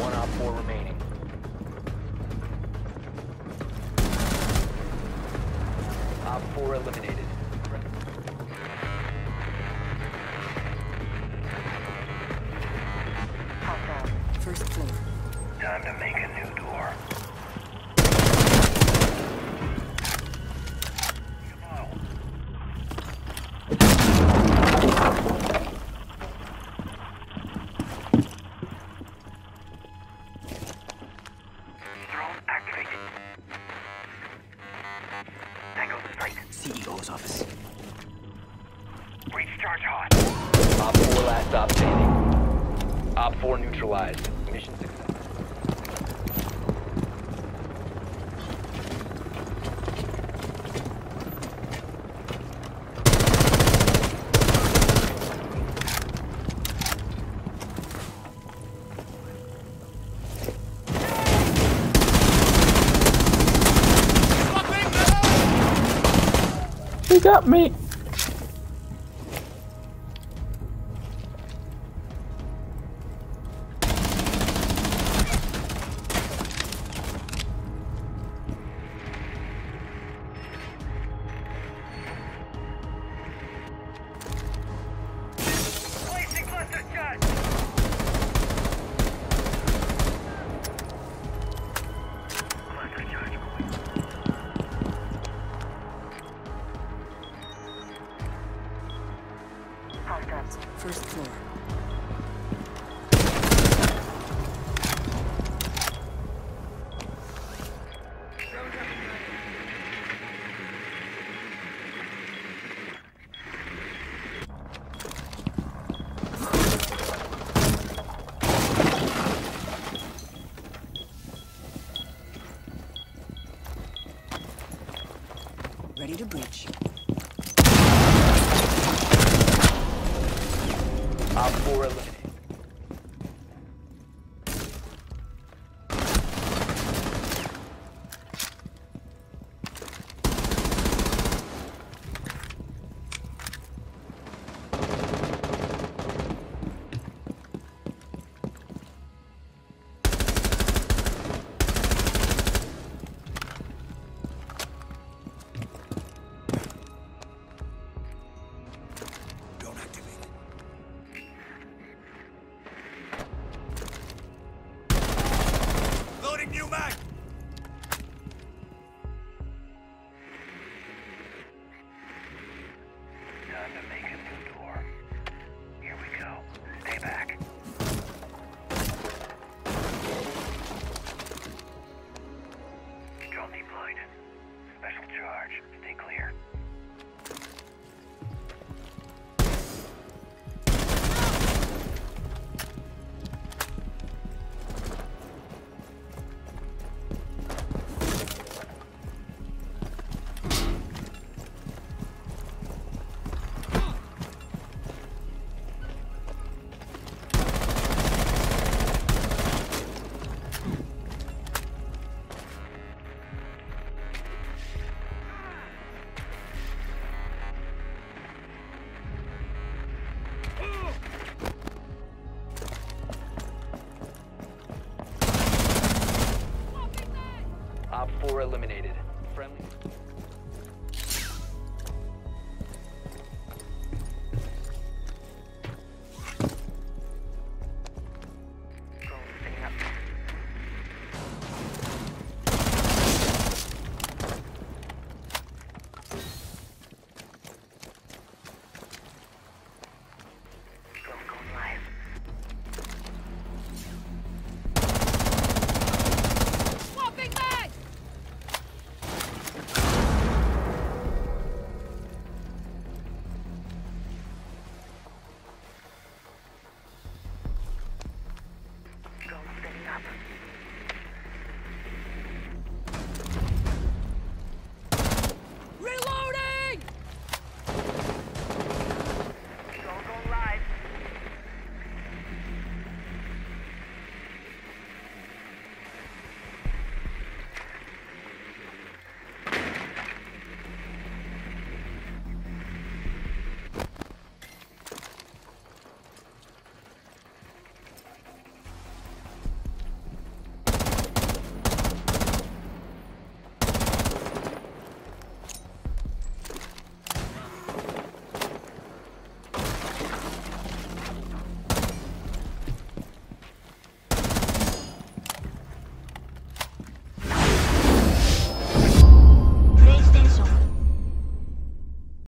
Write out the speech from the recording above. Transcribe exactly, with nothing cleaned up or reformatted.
One op four remaining. Op four eliminated. First floor. Time to make a new door. Drone activated. Tango straight. C E O's office. Breach charge hot. Op four last stop standing. Op four neutralized. Mission success. He got me. Placing cluster charge. Cluster charge going. Hostiles. First floor. Ready to breach. Op four eliminated. Drone activated. Loading new mag. Time to make a new door. Here we go. Stay back. Drone deployed. Special charge. Stay clear. Op four eliminated.